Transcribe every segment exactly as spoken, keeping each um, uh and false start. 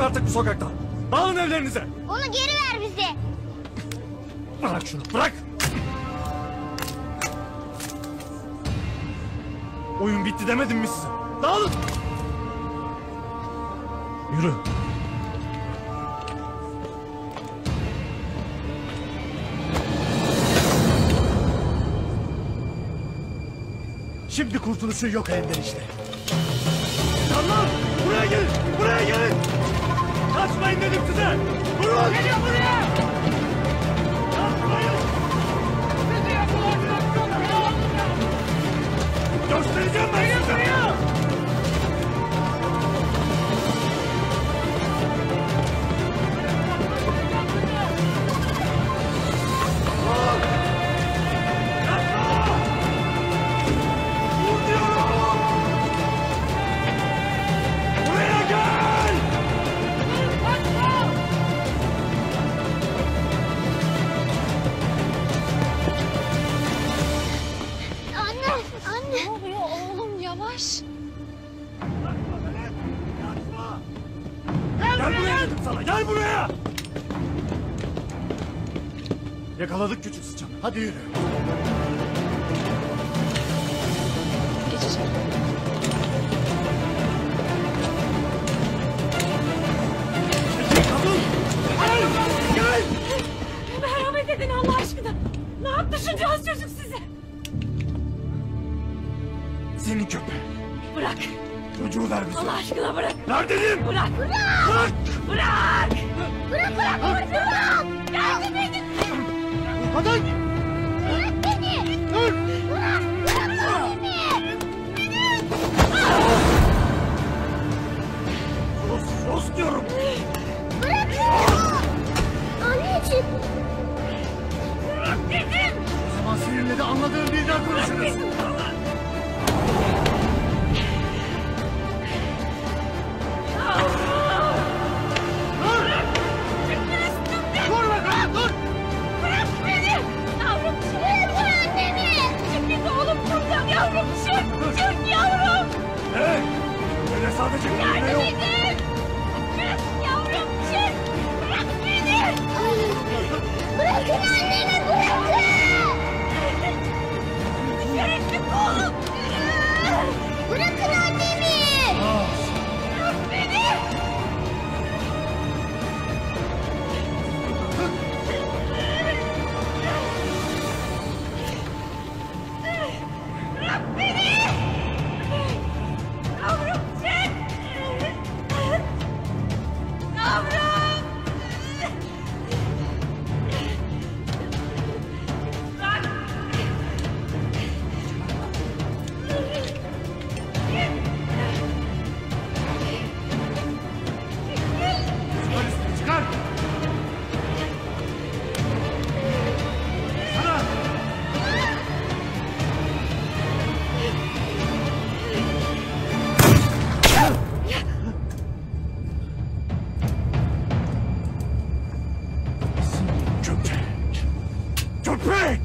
artık bu sokakta. Dağılın evlerinize. Onu geri ver bize. Bırak şunu, bırak. Oyun bitti demedim mi size? Dağılın. Yürü. Şimdi kurtuluşun yok elden işte. Canlar! Buraya gelin! Buraya gelin! Kaçmayın dedim size! Durun! Geliyor buraya! Kaçmayın! Sizi yakalayacağım! Göstereceğim ben size! Buraya! Gel buraya dedim sana, gel buraya! Yakaladık küçük sıçanı, hadi yürü. Geç içeri. Peki kadın! Gel! Gel! Merhamet edin Allah aşkına. Ne yaptı şu cihaz çocuk size? Senin köpeğin. Bırak. Çocuğu ver bize. Allah aşkına bırak. Ver dedim! Bırak. Bırak! Bırak. Bırak bırak bırak. Bırak. Yardım edin. Kadın! Bırak beni. Dur! Bırak. Bırak beni. Sus, sus diyorum! Bırak beni. Anneciğim. Bırak dedim. O zaman seninle de anladığım dilden konuşuruz. Dur bakalım, dur! Bırak beni. Yavrum çık. Bırak annemi. Çık git oğlum buradan yavrum çık. Çık yavrum. Hey! Öyle sadece kendine Yardım yok. edin. Çık yavrum çık. Bırak beni. Bırakın annemi, bırakın. Dışarı çık oğlum. Bırakın annemi. Bırak beni. Bırak beni. Yavrum çık. Yavrum. Bırak. Çıkar üstüne, çıkar! Sana! Köpek! Köpek!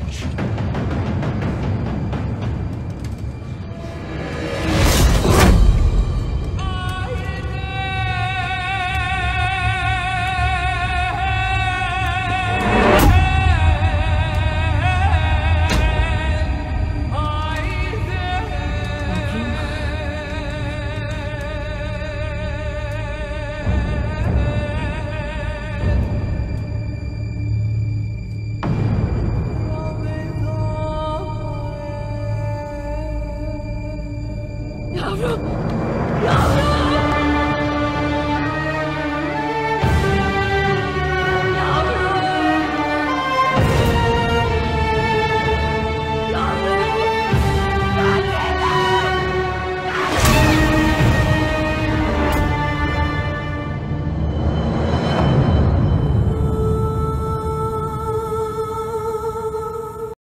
Yavrum! Yavrum!